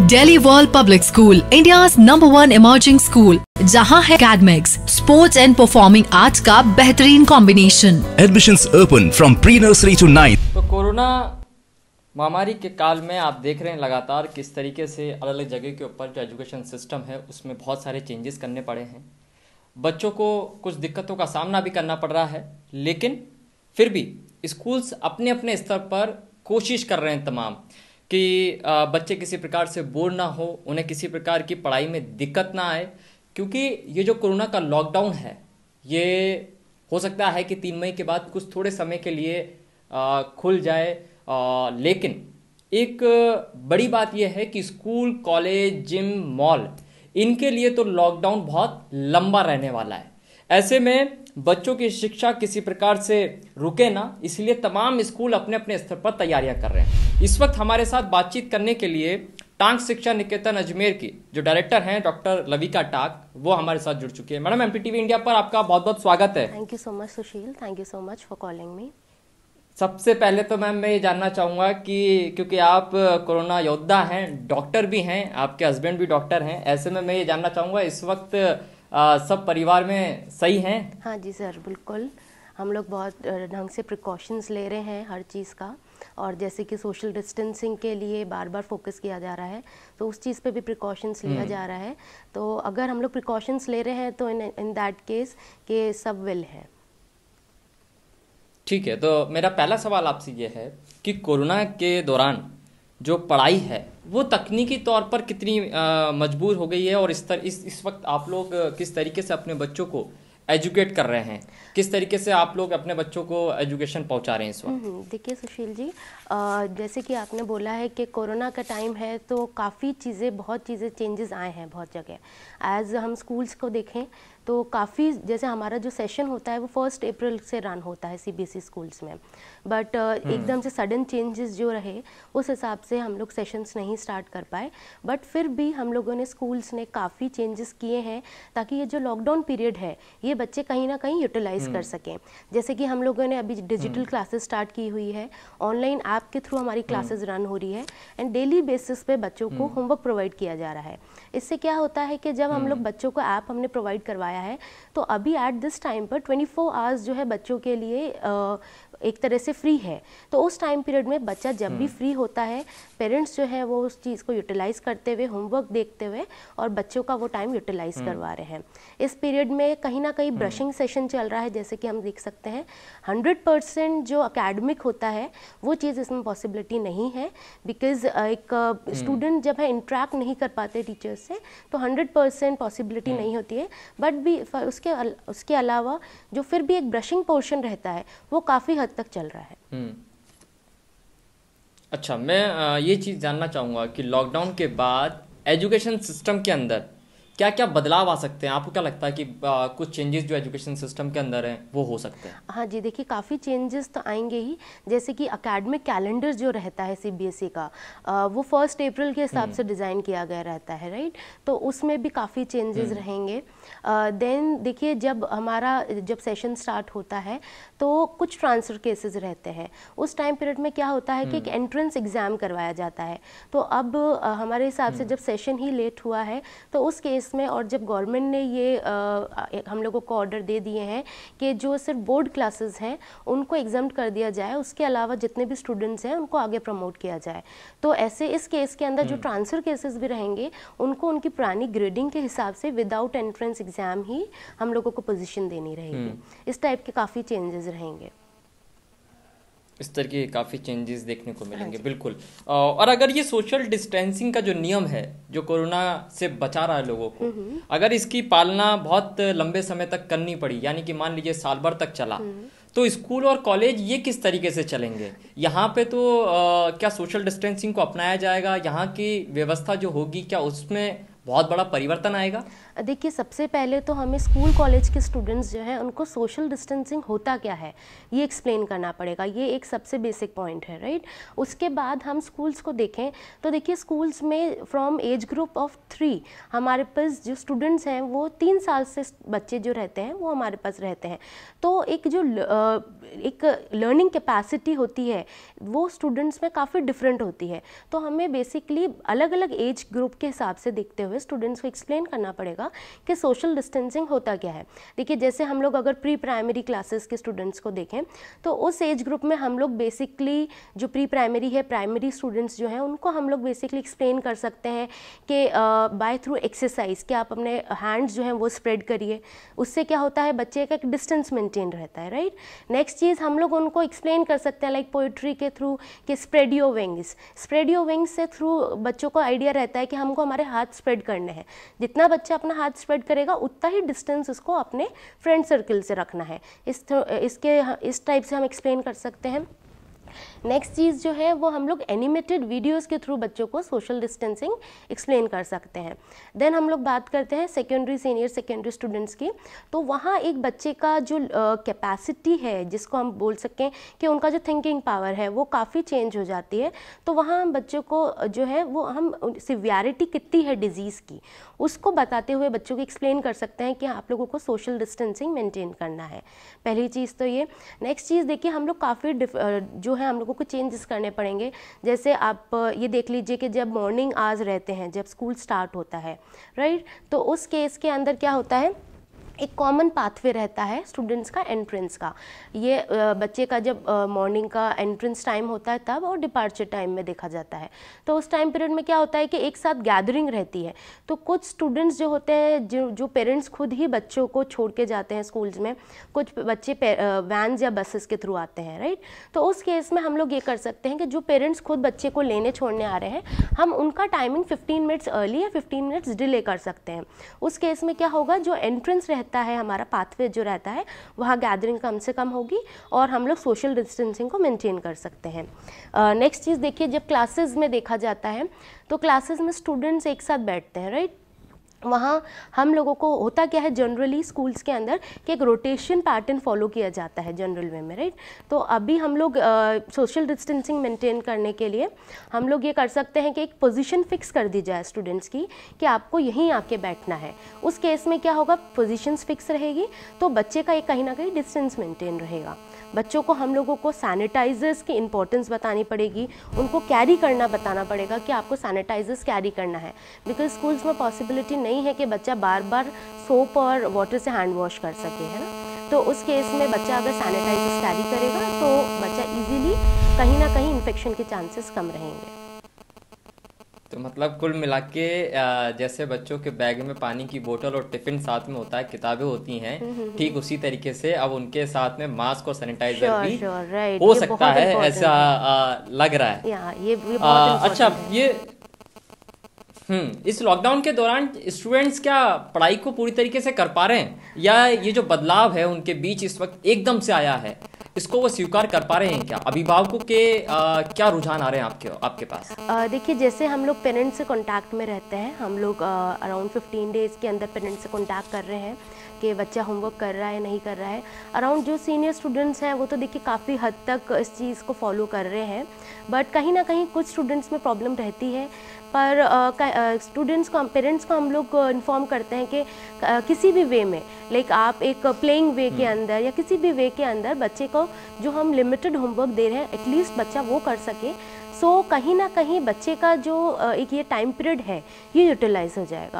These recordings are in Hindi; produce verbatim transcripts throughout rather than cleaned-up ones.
Delhi world public school, India's number one emerging school, जहां है academics, sports and performing arts का बेहतरीन combination. Admissions open from pre-nursery to ninth. तो कोरोना महामारी के काल में आप देख रहे हैं लगातार किस तरीके से अलग अलग जगह के ऊपर जो एजुकेशन सिस्टम है उसमें बहुत सारे चेंजेस करने पड़े हैं। बच्चों को कुछ दिक्कतों का सामना भी करना पड़ रहा है, लेकिन फिर भी स्कूल्स अपने अपने स्तर पर कोशिश कर रहे हैं तमाम कि बच्चे किसी प्रकार से बोर ना हो, उन्हें किसी प्रकार की पढ़ाई में दिक्कत ना आए, क्योंकि ये जो कोरोना का लॉकडाउन है ये हो सकता है कि तीन मई के बाद कुछ थोड़े समय के लिए आ, खुल जाए, आ, लेकिन एक बड़ी बात यह है कि स्कूल, कॉलेज, जिम, मॉल, इनके लिए तो लॉकडाउन बहुत लंबा रहने वाला है। ऐसे में बच्चों की शिक्षा किसी प्रकार से रुके ना, इसलिए तमाम स्कूल अपने अपने स्तर पर तैयारियां कर रहे हैं। इस वक्त हमारे साथ बातचीत करने के लिए टांग शिक्षा निकेतन अजमेर की जो डायरेक्टर हैं डॉक्टर लविका टाक, वो हमारे साथ जुड़ चुकी है। मैडम, एमपीटीवी इंडिया पर आपका बहुत बहुत स्वागत है। Thank you so much Sushil, thank you so much for calling me. सबसे पहले तो मैम मैं ये जानना चाहूँगा कि क्योंकि आप कोरोना योद्धा हैं, डॉक्टर भी हैं, आपके हस्बैंड भी डॉक्टर हैं, ऐसे में मैं ये जानना चाहूँगा इस वक्त आ, सब परिवार में सही हैं? हाँ जी सर, बिल्कुल। हम लोग बहुत ढंग से प्रिकॉशंस ले रहे हैं हर चीज़ का, और जैसे कि सोशल डिस्टेंसिंग के लिए बार बार फोकस किया जा रहा है, तो उस चीज़ पे भी प्रिकॉशंस लिया जा रहा है। तो अगर हम लोग प्रिकॉशंस ले रहे हैं तो इन इन दैट केस के सब वेल है। ठीक है, तो मेरा पहला सवाल आपसे ये है कि कोरोना के दौरान जो पढ़ाई है वो तकनीकी तौर पर कितनी आ, मजबूर हो गई है, और इस तर, इस इस वक्त आप लोग किस तरीके से अपने बच्चों को एजुकेट कर रहे हैं, किस तरीके से आप लोग अपने बच्चों को एजुकेशन पहुंचा रहे हैं इस वक्त? देखिए सुशील जी, आ, जैसे कि आपने बोला है कि कोरोना का टाइम है तो काफ़ी चीज़ें बहुत चीज़ें चेंजेस आए हैं बहुत जगह। एज हम स्कूल्स को देखें तो काफ़ी, जैसे हमारा जो सेशन होता है वो फर्स्ट अप्रैल से रन होता है सीबीएसई स्कूल्स में, बट uh, एकदम से सडन चेंजेस जो रहे उस हिसाब से हम लोग सेशंस नहीं स्टार्ट कर पाए। बट फिर भी हम लोगों ने, स्कूल्स ने काफ़ी चेंजेस किए हैं ताकि ये जो लॉकडाउन पीरियड है ये बच्चे कहीं ना कहीं यूटिलाइज कर सकें। जैसे कि हम लोगों ने अभी डिजिटल क्लासेस स्टार्ट की हुई है, ऑनलाइन ऐप के थ्रू हमारी क्लासेस रन हो रही है, एंड डेली बेसिस पे बच्चों को होमवर्क प्रोवाइड किया जा रहा है। इससे क्या होता है कि जब हम लोग बच्चों को ऐप हमने प्रोवाइड करवाया है तो अभी एट दिस टाइम पर चौबीस आवर्स जो है बच्चों के लिए आ, एक तरह से फ्री है। तो उस टाइम पीरियड में बच्चा जब भी फ्री होता है, पेरेंट्स जो है वो उस चीज़ को यूटिलाइज करते हुए, होमवर्क देखते हुए और बच्चों का वो टाइम यूटिलाइज करवा रहे हैं। इस पीरियड में कहीं ना कहीं ब्रशिंग सेशन चल रहा है, जैसे कि हम देख सकते हैं। हंड्रेड परसेंट जो अकेडमिक होता है वो चीज़ इसमें पॉसिबिलिटी नहीं है, बिकॉज एक स्टूडेंट जब है इंट्रैक्ट नहीं कर पाते टीचर्स से तो हंड्रेड परसेंट पॉसिबिलिटी नहीं होती है। बट भी उसके अल, उसके अलावा जो फिर भी एक ब्रशिंग पोर्शन रहता है वो काफ़ी हद तक चल रहा है। अच्छा, मैं ये चीज़ जानना चाहूँगा कि लॉकडाउन के बाद एजुकेशन सिस्टम के अंदर क्या क्या बदलाव आ सकते हैं? आपको क्या लगता है कि आ, कुछ चेंजेस जो एजुकेशन सिस्टम के अंदर हैं वो हो सकते हैं? हाँ जी, देखिए काफ़ी चेंजेस तो आएंगे ही। जैसे कि अकेडमिक कैलेंडर जो रहता है सीबीएसई का, आ, वो फर्स्ट अप्रैल के हिसाब से डिज़ाइन किया गया रहता है, राइट? तो उसमें भी काफ़ी चेंजेस रहेंगे। देन देखिए, जब हमारा जब सेशन स्टार्ट होता है तो कुछ ट्रांसफ़र केसेस रहते हैं। उस टाइम पीरियड में क्या होता है कि एक एंट्रेंस एग्ज़ाम करवाया जाता है। तो अब आ, हमारे हिसाब से जब सेशन ही लेट हुआ है तो उस केस में, और जब गवर्नमेंट ने ये आ, हम लोगों को ऑर्डर दे दिए हैं कि जो सिर्फ बोर्ड क्लासेस हैं उनको एग्जाम्प्ट कर दिया जाए, उसके अलावा जितने भी स्टूडेंट्स हैं उनको आगे प्रमोट किया जाए। तो ऐसे इस केस के अंदर जो ट्रांसफ़र केसेस भी रहेंगे उनको उनकी पुरानी ग्रेडिंग के हिसाब से विदाउट एंट्रेंस एग्जाम ही हम लोगों को पोजीशन देनी रहेगी। इस टाइप के काफ़ी चेंजेस रहेंगे। इस तरह के काफ़ी चेंजेस देखने को मिलेंगे, बिल्कुल। और अगर ये सोशल डिस्टेंसिंग का जो नियम है जो कोरोना से बचा रहा है लोगों को, अगर इसकी पालना बहुत लंबे समय तक करनी पड़ी, यानी कि मान लीजिए साल भर तक चला, तो स्कूल और कॉलेज ये किस तरीके से चलेंगे? यहाँ पे तो आ, क्या सोशल डिस्टेंसिंग को अपनाया जाएगा? यहाँ की व्यवस्था जो होगी क्या उसमें बहुत बड़ा परिवर्तन आएगा? देखिए, सबसे पहले तो हमें स्कूल कॉलेज के स्टूडेंट्स जो हैं उनको सोशल डिस्टेंसिंग होता क्या है ये एक्सप्लेन करना पड़ेगा। ये एक सबसे बेसिक पॉइंट है, राइट। उसके बाद हम स्कूल्स को देखें तो देखिए, स्कूल्स में from age group of three हमारे पास जो स्टूडेंट्स हैं वो तीन साल से बच्चे जो रहते हैं वो हमारे पास रहते हैं। तो एक जो एक लर्निंग कैपेसिटी होती है वो स्टूडेंट्स में काफ़ी डिफरेंट होती है। तो हमें बेसिकली अलग अलग एज ग्रुप के हिसाब से देखते हुए स्टूडेंट्स को एक्सप्लेन करना पड़ेगा कि सोशल डिस्टेंसिंग होता क्या है। देखिए, जैसे हम लोग अगर प्री प्राइमरी क्लासेस के स्टूडेंट्स को देखें तो उस एज ग्रुप में हम लोग बेसिकली जो प्री प्राइमरी है, प्राइमरी स्टूडेंट्स जो हैं उनको हम लोग बेसिकली एक्सप्लेन कर सकते हैं कि बाय थ्रू एक्सरसाइज कि आप अपने हैंड्स जो हैं वो स्प्रेड करिए। उससे क्या होता है, बच्चे का एक डिस्टेंस मेंटेन रहता है, राइट। नेक्स्ट चीज़ हम लोग उनको एक्सप्लेन कर सकते हैं लाइक पोइट्री के थ्रू कि spread your wings. Spread your wings से थ्रू बच्चों को आइडिया रहता है कि हमको हमारे हाथ स्प्रेड करने हैं। जितना बच्चा अपना हाथ स्प्रेड करेगा उतना ही डिस्टेंस उसको अपने फ्रेंड सर्कल से रखना है। इस इसके इस टाइप से हम एक्सप्लेन कर सकते हैं। नेक्स्ट चीज़ जो है वो हम लोग एनिमेटेड वीडियोस के थ्रू बच्चों को सोशल डिस्टेंसिंग एक्सप्लेन कर सकते हैं। देन हम लोग बात करते हैं सेकेंडरी सीनियर सेकेंडरी स्टूडेंट्स की। तो वहाँ एक बच्चे का जो कैपेसिटी uh, है जिसको हम बोल सकें कि उनका जो थिंकिंग पावर है वो काफ़ी चेंज हो जाती है। तो वहाँ हम बच्चों को जो है वो हम सिवियरिटी कितनी है डिजीज़ की उसको बताते हुए बच्चों को एक्सप्लेन कर सकते हैं कि आप लोगों को सोशल डिस्टेंसिंग मेंटेन करना है। पहली चीज़ तो ये। नेक्स्ट चीज़ देखिए, हम लोग काफ़ी जो है हम लोगों को चेंजेस करने पड़ेंगे। जैसे आप ये देख लीजिए कि जब मॉर्निंग आवर्स रहते हैं, जब स्कूल स्टार्ट होता है, राइट, तो उस केस के अंदर क्या होता है, एक कॉमन पाथवे रहता है स्टूडेंट्स का एंट्रेंस का। ये बच्चे का जब मॉर्निंग का एंट्रेंस टाइम होता है तब और डिपार्चर टाइम में देखा जाता है। तो उस टाइम पीरियड में क्या होता है कि एक साथ गैदरिंग रहती है। तो कुछ स्टूडेंट्स जो होते हैं जो जो पेरेंट्स खुद ही बच्चों को छोड़ के जाते हैं स्कूल्स में, कुछ बच्चे वैन्स या बसेस के थ्रू आते हैं, राइट। तो उस केस में हम लोग ये कर सकते हैं कि जो पेरेंट्स खुद बच्चे को लेने छोड़ने आ रहे हैं हम उनका टाइमिंग फिफ्टीन मिनट्स अर्ली या फिफ्टीन मिनट्स डिले कर सकते हैं। उस केस में क्या होगा, जो एंट्रेंस रहता है हमारा पाथवे जो रहता है वहाँ गैदरिंग कम से कम होगी और हम लोग सोशल डिस्टेंसिंग को मेंटेन कर सकते हैं। नेक्स्ट uh, चीज़ देखिए, जब क्लासेस में देखा जाता है तो क्लासेस में स्टूडेंट्स एक साथ बैठते हैं, राइट। वहाँ हम लोगों को होता क्या है जनरली स्कूल्स के अंदर कि एक रोटेशन पैटर्न फॉलो किया जाता है जनरल वे में, राइट। तो अभी हम लोग सोशल डिस्टेंसिंग मेंटेन करने के लिए हम लोग ये कर सकते हैं कि एक पोजीशन फिक्स कर दी जाए स्टूडेंट्स की कि आपको यहीं आके बैठना है। उस केस में क्या होगा, पोजीशंस फिक्स रहेगी तो बच्चे का एक कहीं ना कहीं डिस्टेंस मेंटेन रहेगा। बच्चों को हम लोगों को सैनिटाइजर्स की इंपॉर्टेंस बतानी पड़ेगी, उनको कैरी करना बताना पड़ेगा कि आपको सैनिटाइजर्स कैरी करना है। बिकॉज स्कूल्स में पॉसिबिलिटी नहीं है कि बच्चा बार बार सोप और वाटर से हैंड वॉश कर सके, है ना। तो उस केस में बच्चा अगर सैनिटाइजर्स कैरी करेगा तो बच्चा इजीली कहीं ना कहीं इन्फेक्शन के चांसेस कम रहेंगे। तो मतलब कुल मिला के जैसे बच्चों के बैग में पानी की बोतल और टिफिन साथ में होता है, किताबें होती हैं, ठीक उसी तरीके से अब उनके साथ में मास्क और सैनिटाइजर sure, भी sure, right. हो सकता है, ऐसा आ, लग रहा है। या, ये, ये आ, अच्छा ये हम्म इस लॉकडाउन के दौरान स्टूडेंट्स क्या पढ़ाई को पूरी तरीके से कर पा रहे हैं, या ये जो बदलाव है उनके बीच इस वक्त एकदम से आया है इसको वो स्वीकार कर पा रहे हैं क्या? अभिभावकों के आ, क्या रुझान आ रहे हैं आपके आपके पास? देखिए, जैसे हम लोग पेरेंट्स से कांटेक्ट में रहते हैं, हम लोग अराउंड फिफ्टीन डेज़ के अंदर पेरेंट्स से कांटेक्ट कर रहे हैं कि बच्चा होमवर्क कर रहा है नहीं कर रहा है। अराउंड जो सीनियर स्टूडेंट्स हैं वो तो देखिए काफ़ी हद तक इस चीज़ को फॉलो कर रहे हैं, बट कहीं ना कहीं कुछ स्टूडेंट्स में प्रॉब्लम रहती है। पर स्टूडेंट्स को पेरेंट्स को हम लोग इन्फॉर्म करते हैं कि uh, किसी भी वे में लाइक आप एक प्लेइंग वे के अंदर या किसी भी वे के अंदर बच्चे को जो हम लिमिटेड होमवर्क दे रहे हैं एटलीस्ट बच्चा वो कर सके। सो so, कहीं ना कहीं बच्चे का जो uh, एक ये टाइम पीरियड है ये यूटिलाइज हो जाएगा।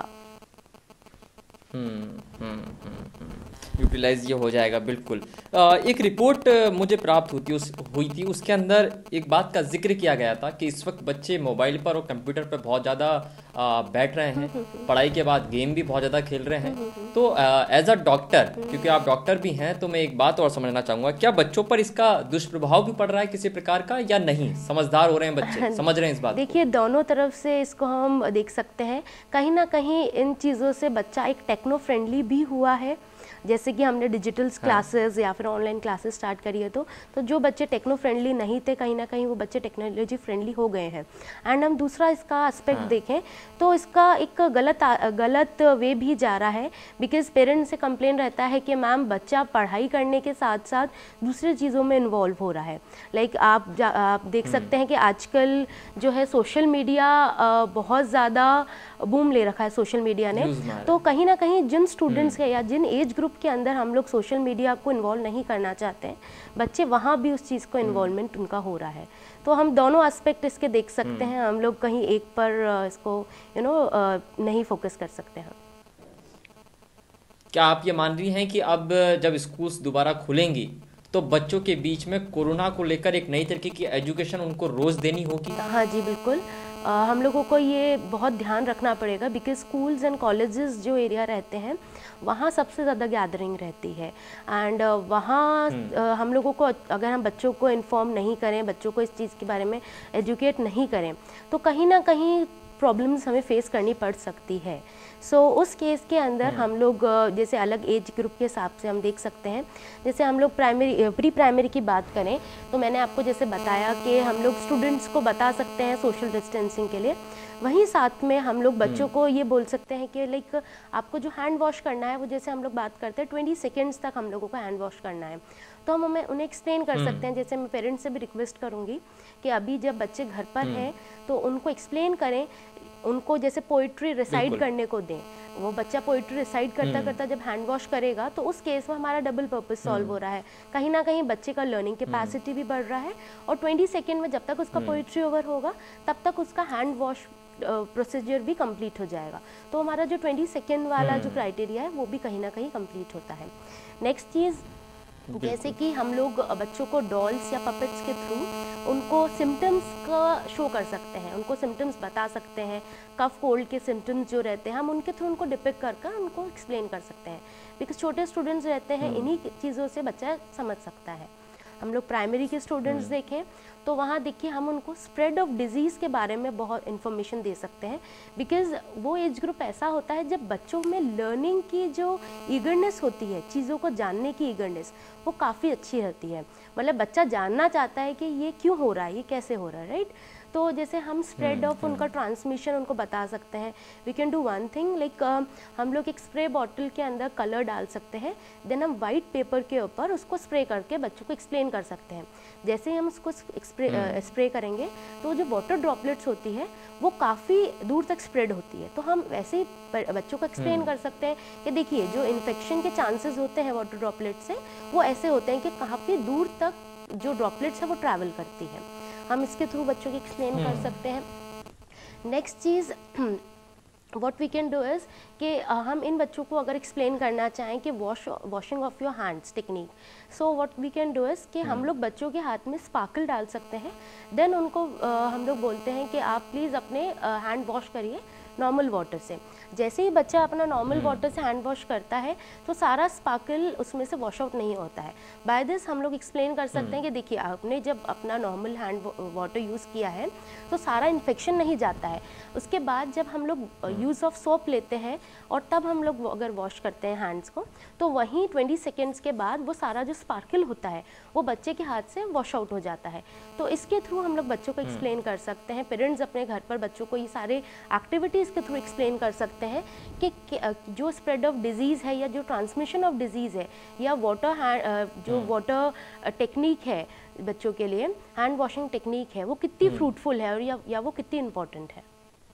हम्म हम्म यूटिलाइज ये हो जाएगा बिल्कुल। आ, एक रिपोर्ट मुझे प्राप्त होती उस हुई थी, उसके अंदर एक बात का जिक्र किया गया था कि इस वक्त बच्चे मोबाइल पर और कंप्यूटर पर बहुत ज़्यादा बैठ रहे हैं, पढ़ाई के बाद गेम भी बहुत ज़्यादा खेल रहे हैं। तो एज अ डॉक्टर, क्योंकि आप डॉक्टर भी हैं, तो मैं एक बात और समझना चाहूँगा, क्या बच्चों पर इसका दुष्प्रभाव भी पड़ रहा है किसी प्रकार का या नहीं? समझदार हो रहे हैं बच्चे, समझ रहे हैं इस बात? देखिए, दोनों तरफ से इसको हम देख सकते हैं। कहीं ना कहीं इन चीज़ों से बच्चा एक टेक्नो फ्रेंडली भी हुआ है जैसे कि हमने डिजिटल क्लासेस या फिर ऑनलाइन क्लासेस स्टार्ट करी है, तो तो जो बच्चे टेक्नो फ्रेंडली नहीं थे, कहीं ना कहीं वो बच्चे टेक्नोलॉजी फ्रेंडली हो गए हैं। एंड हम दूसरा इसका एस्पेक्ट देखें तो इसका एक गलत गलत वे भी जा रहा है, बिकॉज पेरेंट्स से कंप्लेन रहता है कि मैम बच्चा पढ़ाई करने के साथ साथ दूसरी चीज़ों में इन्वॉल्व हो रहा है। लाइक like, आप आप देख सकते हैं कि आजकल जो है सोशल मीडिया बहुत ज़्यादा बूम ले रखा है सोशल मीडिया ने, तो कहीं ना कहीं जिन स्टूडेंट्स के या जिन एज ग्रुप के अंदर हम लोग सोशल मीडिया को इन्वॉल्व नहीं करना चाहते हैं, बच्चे वहाँ भी उस चीज़ को इन्वॉल्वमेंट उनका हो रहा है। तो हम दोनों एस्पेक्ट इसके देख सकते हैं, हम लोग कहीं एक पर इसको यू नो नहीं फोकस कर सकते हैं। क्या आप ये मान रही हैं कि अब जब स्कूल्स दोबारा खुलेंगी तो बच्चों के बीच में कोरोना को लेकर एक नई तरीके की एजुकेशन उनको रोज़ देनी होगी? हाँ जी बिल्कुल, आ, हम लोगों को ये बहुत ध्यान रखना पड़ेगा, बिकॉज स्कूल्स एंड कॉलेजेस जो एरिया रहते हैं वहाँ सबसे ज़्यादा गैदरिंग रहती है। एंड वहाँ हम लोगों को, अगर हम बच्चों को इन्फॉर्म नहीं करें, बच्चों को इस चीज़ के बारे में एजुकेट नहीं करें, तो कहीं ना कहीं प्रॉब्लम्स हमें फेस करनी पड़ सकती है। सो so, उस केस के अंदर हम लोग जैसे अलग एज ग्रुप के हिसाब से हम देख सकते हैं। जैसे हम लोग प्राइमरी प्री प्राइमरी की बात करें तो मैंने आपको जैसे बताया कि हम लोग स्टूडेंट्स को बता सकते हैं सोशल डिस्टेंसिंग के लिए, वहीं साथ में हम लोग बच्चों को ये बोल सकते हैं कि लाइक आपको जो हैंड वॉश करना है वो जैसे हम लोग बात करते हैं ट्वेंटी सेकेंड्स तक हम लोगों को हैंड वॉश करना है, तो हम हमें उन्हें एक्सप्लेन कर सकते हैं। जैसे मैं पेरेंट्स से भी रिक्वेस्ट करूँगी कि अभी जब बच्चे घर पर हैं तो उनको एक्सप्लेन करें, उनको जैसे पोइट्री रिसाइड करने को दें। वो बच्चा पोइट्री रिसाइड करता करता जब हैंड वॉश करेगा तो उस केस में हमारा डबल पर्पस सॉल्व हो रहा है, कहीं ना कहीं बच्चे का लर्निंग कैपेसिटी भी बढ़ रहा है, और ट्वेंटी सेकेंड में जब तक उसका पोइट्री ओवर होगा तब तक उसका हैंड वॉश प्रोसीजर भी कंप्लीट हो जाएगा। तो हमारा जो ट्वेंटी सेकेंड वाला जो क्राइटेरिया है वो भी कहीं ना कहीं कंप्लीट होता है। नेक्स्ट चीज़, जैसे कि हम लोग बच्चों को डॉल्स या पपेट्स के थ्रू उनको सिम्टम्स का शो कर सकते हैं, उनको सिम्टम्स बता सकते हैं, कफ कोल्ड के सिम्टम्स जो रहते हैं हम उनके थ्रू उनको डिपिक्ट कर कर उनको एक्सप्लेन कर सकते हैं, बिकॉज छोटे स्टूडेंट्स रहते हैं, इन्हीं चीज़ों से बच्चा समझ सकता है। हम लोग प्राइमरी के स्टूडेंट्स देखें तो वहाँ देखिए हम उनको स्प्रेड ऑफ डिजीज़ के बारे में बहुत इन्फॉर्मेशन दे सकते हैं, बिकॉज़ वो एज ग्रुप ऐसा होता है जब बच्चों में लर्निंग की जो ईगरनेस होती है, चीज़ों को जानने की ईगरनेस, वो काफ़ी अच्छी रहती है। मतलब बच्चा जानना चाहता है कि ये क्यों हो रहा है, ये कैसे हो रहा है, राइट। तो जैसे हम स्प्रेड ऑफ उनका ट्रांसमिशन उनको बता सकते हैं। We can do one thing, like हम लोग एक स्प्रे बॉटल के अंदर कलर डाल सकते हैं, देन हम वाइट पेपर के ऊपर उसको स्प्रे करके बच्चों को एक्सप्लेन कर सकते हैं। जैसे ही हम उसको स्प्रे स्प्रे करेंगे तो जो वाटर ड्रॉपलेट्स होती है वो काफ़ी दूर तक स्प्रेड होती है, तो हम वैसे ही बच्चों को एक्सप्लेन कर सकते हैं कि देखिए जो इन्फेक्शन के चांसेस होते हैं वाटर ड्रॉपलेट से, वो ऐसे होते हैं कि काफ़ी दूर तक जो ड्रॉपलेट्स है वो ट्रैवल करती है। हम इसके थ्रू बच्चों को एक्सप्लेन कर सकते हैं। नेक्स्ट चीज़ what we can do is कि हम इन बच्चों को अगर एक्सप्लेन करना चाहें कि wash washing of your hands technique, so what we can do is कि हम लोग बच्चों के हाथ में स्पार्कल डाल सकते हैं, देन उनको uh, हम लोग बोलते हैं कि आप प्लीज़ अपने हैंड uh, वॉश करिए नॉर्मल वाटर से। जैसे ही बच्चा अपना नॉर्मल वाटर से हैंड वॉश करता है तो सारा स्पार्कल उसमें से वॉश आउट नहीं होता है। बाय दिस हम लोग एक्सप्लेन कर सकते हैं कि देखिए आपने जब अपना नॉर्मल हैंड वाटर यूज़ किया है तो सारा इन्फेक्शन नहीं जाता है। उसके बाद जब हम लोग यूज़ ऑफ सोप लेते हैं और तब हम लोग अगर वॉश करते हैं हैंड्स को, तो वहीं ट्वेंटी सेकेंड्स के बाद वो सारा जो स्पार्कल होता है वो बच्चे के हाथ से वॉश आउट हो जाता है। तो इसके थ्रू हम लोग बच्चों को एक्सप्लेन कर सकते हैं। पेरेंट्स अपने घर पर बच्चों को ये सारे एक्टिविटीज़ के थ्रू एक्सप्लेन कर सकते हैं कि जो स्प्रेड ऑफ डिजीज़ है या जो ट्रांसमिशन ऑफ डिजीज़ है या वाटर हैंड जो वाटर टेक्निक है बच्चों के लिए, हैंड वॉशिंग टेक्निक है, वो कितनी फ्रूटफुल है और या, या वो कितनी इम्पोर्टेंट है।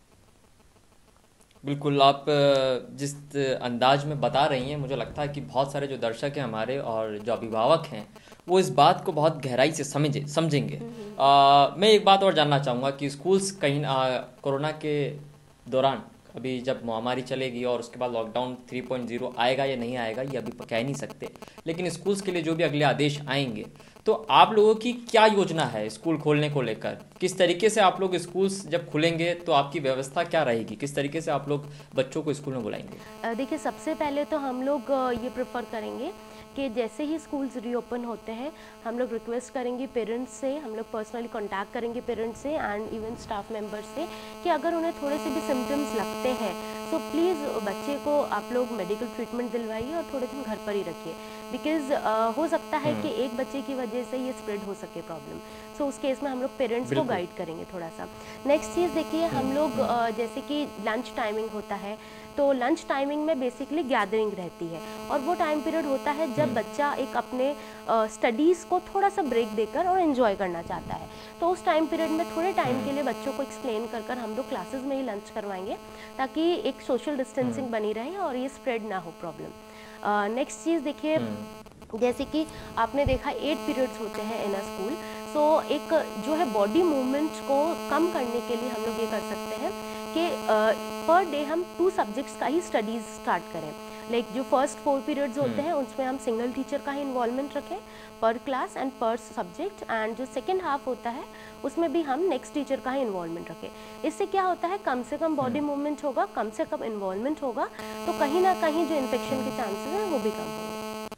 बिल्कुल, आप जिस अंदाज में बता रही हैं मुझे लगता है कि बहुत सारे जो दर्शक हैं हमारे और जो अभिभावक हैं वो इस बात को बहुत गहराई से समझे समझेंगे। आ, मैं एक बात और जानना चाहूँगा कि स्कूल्स कहीं कोरोना के दौरान अभी जब महामारी चलेगी और उसके बाद लॉकडाउन थ्री पॉइंट ज़ीरो आएगा या नहीं आएगा ये अभी कह नहीं सकते, लेकिन स्कूल्स के लिए जो भी अगले आदेश आएंगे तो आप लोगों की क्या योजना है स्कूल खोलने को लेकर? किस तरीके से आप लोग स्कूल्स जब खुलेंगे तो आपकी व्यवस्था क्या रहेगी? किस तरीके से आप लोग बच्चों को स्कूल में बुलाएंगे? देखिए, सबसे पहले तो हम लोग ये प्रेफर करेंगे कि जैसे ही स्कूल्स रीओपन होते हैं हम लोग रिक्वेस्ट करेंगे पेरेंट्स से, हम लोग पर्सनली कांटेक्ट करेंगे पेरेंट्स से एंड इवन स्टाफ मेंबर्स से कि अगर उन्हें थोड़े से भी सिम्टम्स लगते हैं, सो प्लीज़ बच्चे को आप लोग मेडिकल ट्रीटमेंट दिलवाइए और थोड़े दिन घर पर ही रखिए, बिकॉज uh, हो सकता है कि एक बच्चे की वजह से ये स्प्रेड हो सके प्रॉब्लम। सो so, उस केस में हम लोग पेरेंट्स को गाइड करेंगे थोड़ा सा। नेक्स्ट चीज़ देखिए, हम लोग uh, जैसे कि लंच टाइमिंग होता है, तो लंच टाइमिंग में बेसिकली गैदरिंग रहती है और वो टाइम पीरियड होता है जब बच्चा एक अपने स्टडीज़ uh, को थोड़ा सा ब्रेक देकर और एंजॉय करना चाहता है। तो उस टाइम पीरियड में थोड़े टाइम के लिए बच्चों को एक्सप्लेन कर कर हम लोग क्लासेस में ही लंच करवाएंगे, ताकि एक सोशल डिस्टेंसिंग बनी रहे और ये स्प्रेड ना हो प्रॉब्लम। नेक्स्ट uh, चीज़ देखिए, जैसे कि आपने देखा एट पीरियड्स होते हैं इन अ स्कूल, सो एक जो है बॉडी मूवमेंट को कम करने के लिए हम लोग ये कर सकते हैं कि पर डे हम टू सब्जेक्ट्स का ही स्टडीज़ स्टार्ट करें। लाइक like, जो फर्स्ट फोर पीरियड्स होते हैं उसमें हम सिंगल टीचर का ही इन्वॉल्वमेंट रखें per class and per subject, and जो सेकेंड हाफ होता है उसमें भी हम नेक्स्ट टीचर का ही इन्वॉल्वमेंट रखें। इससे क्या होता है, कम से कम बॉडी मूवमेंट होगा, कम से कम इन्वॉल्वमेंट होगा, तो कहीं ना कहीं जो इन्फेक्शन के चांसेस हैं वो भी कम होंगे।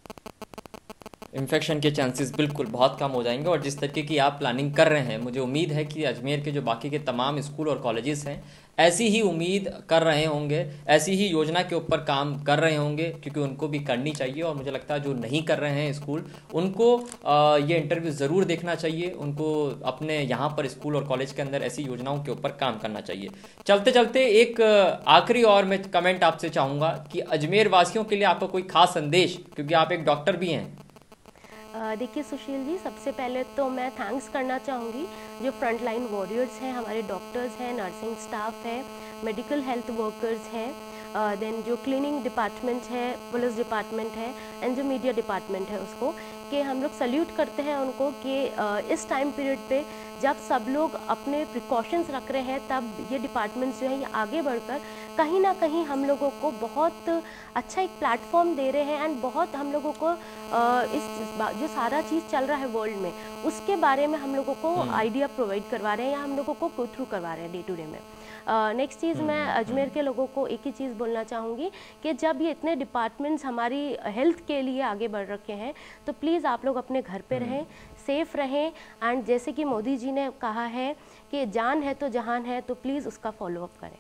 इन्फेक्शन के चांसेस बिल्कुल बहुत कम हो जाएंगे। और जिस तरीके की आप प्लानिंग कर रहे हैं, मुझे उम्मीद है कि अजमेर के जो बाकी के तमाम स्कूल और कॉलेजेस हैं ऐसी ही उम्मीद कर रहे होंगे, ऐसी ही योजना के ऊपर काम कर रहे होंगे, क्योंकि उनको भी करनी चाहिए। और मुझे लगता है जो नहीं कर रहे हैं स्कूल, उनको आ, ये इंटरव्यू ज़रूर देखना चाहिए, उनको अपने यहाँ पर स्कूल और कॉलेज के अंदर ऐसी योजनाओं के ऊपर काम करना चाहिए। चलते चलते एक आखिरी और मैं कमेंट आपसे चाहूँगा कि अजमेर वासियों के लिए आपका कोई खास संदेश, क्योंकि आप एक डॉक्टर भी हैं। देखिए सुशील जी, सबसे पहले तो मैं थैंक्स करना चाहूँगी जो फ्रंट लाइन वॉरियर्स हैं, हमारे डॉक्टर्स हैं, नर्सिंग स्टाफ है, मेडिकल हेल्थ वर्कर्स हैं, देन जो क्लीनिंग डिपार्टमेंट है, पुलिस डिपार्टमेंट है, एंड जो मीडिया डिपार्टमेंट है उसको, कि हम लोग सल्यूट करते हैं उनको कि इस टाइम पीरियड पे जब सब लोग अपने प्रिकॉशंस रख रहे हैं, तब ये डिपार्टमेंट्स जो हैं ये आगे बढ़कर कहीं ना कहीं हम लोगों को बहुत अच्छा एक प्लेटफॉर्म दे रहे हैं, एंड बहुत हम लोगों को इस जो सारा चीज़ चल रहा है वर्ल्ड में उसके बारे में हम लोगों को आइडिया प्रोवाइड करवा रहे हैं या हम लोगों को गो थ्रू करवा रहे हैं डे टू डे में। नेक्स्ट uh, चीज़ मैं अजमेर के लोगों को एक ही चीज़ बोलना चाहूँगी कि जब ये इतने डिपार्टमेंट्स हमारी हेल्थ के लिए आगे बढ़ रखे हैं, तो प्लीज़ आप लोग अपने घर पे रहें, सेफ रहें, एंड जैसे कि मोदी जी ने कहा है कि जान है तो जहान है, तो प्लीज़ उसका फॉलोअप करें।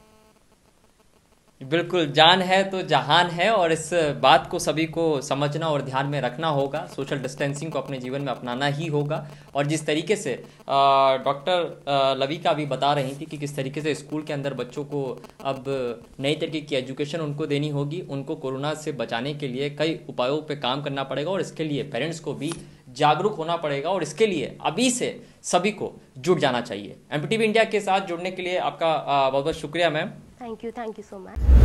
बिल्कुल, जान है तो जहान है, और इस बात को सभी को समझना और ध्यान में रखना होगा। सोशल डिस्टेंसिंग को अपने जीवन में अपनाना ही होगा। और जिस तरीके से डॉक्टर लविका भी बता रही थी कि किस तरीके से स्कूल के अंदर बच्चों को अब नई तरीके की एजुकेशन उनको देनी होगी, उनको कोरोना से बचाने के लिए कई उपायों पे काम करना पड़ेगा, और इसके लिए पेरेंट्स को भी जागरूक होना पड़ेगा, और इसके लिए अभी से सभी को जुट जाना चाहिए। एमपीटीवी इंडिया के साथ जुड़ने के लिए आपका बहुत बहुत शुक्रिया ma'am. Thank you, thank you so much.